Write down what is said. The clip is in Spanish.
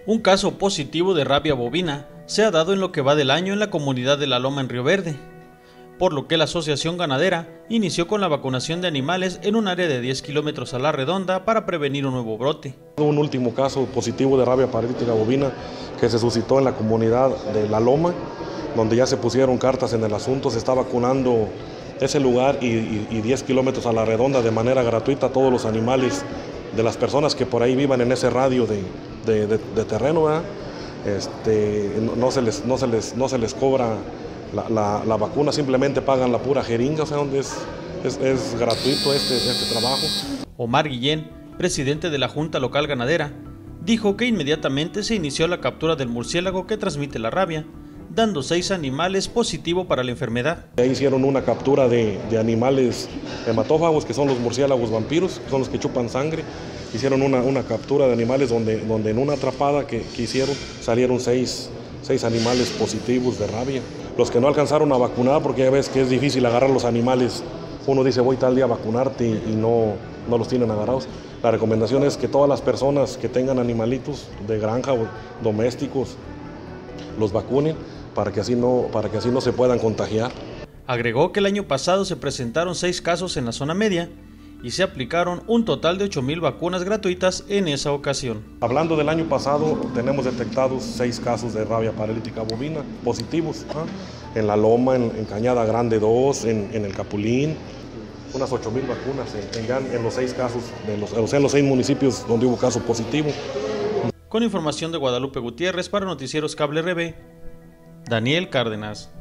Un caso positivo de rabia bovina se ha dado en lo que va del año en la comunidad de La Loma en Río Verde, por lo que la Asociación Ganadera inició con la vacunación de animales en un área de 10 kilómetros a la redonda para prevenir un nuevo brote. Un último caso positivo de rabia paralítica bovina que se suscitó en la comunidad de La Loma, donde ya se pusieron cartas en el asunto. Se está vacunando ese lugar y 10 kilómetros a la redonda de manera gratuita a todos los animales de las personas que por ahí vivan en ese radio de terreno, ¿verdad? No se les cobra la vacuna, simplemente pagan la pura jeringa, o sea, donde es gratuito este trabajo. Omar Guillén, presidente de la Junta Local Ganadera, dijo que inmediatamente se inició la captura del murciélago que transmite la rabia, dando 6 animales positivos para la enfermedad. Ahí hicieron una captura de animales hematófagos, que son los murciélagos vampiros, que son los que chupan sangre. Hicieron una captura de animales donde en una atrapada que hicieron salieron 6 animales positivos de rabia. Los que no alcanzaron a vacunar, porque ya ves que es difícil agarrar los animales, uno dice voy tal día a vacunarte y no los tienen agarrados. La recomendación es que todas las personas que tengan animalitos de granja o domésticos los vacunen para que así no se puedan contagiar. Agregó que el año pasado se presentaron 6 casos en la zona media y se aplicaron un total de 8,000 vacunas gratuitas en esa ocasión. Hablando del año pasado, tenemos detectados 6 casos de rabia paralítica bovina positivos, en La Loma, en Cañada Grande 2, en el Capulín, unas 8,000 vacunas en los 6 casos, en los 6 municipios donde hubo caso positivo. Con información de Guadalupe Gutiérrez para Noticieros Cable RB, Daniel Cárdenas.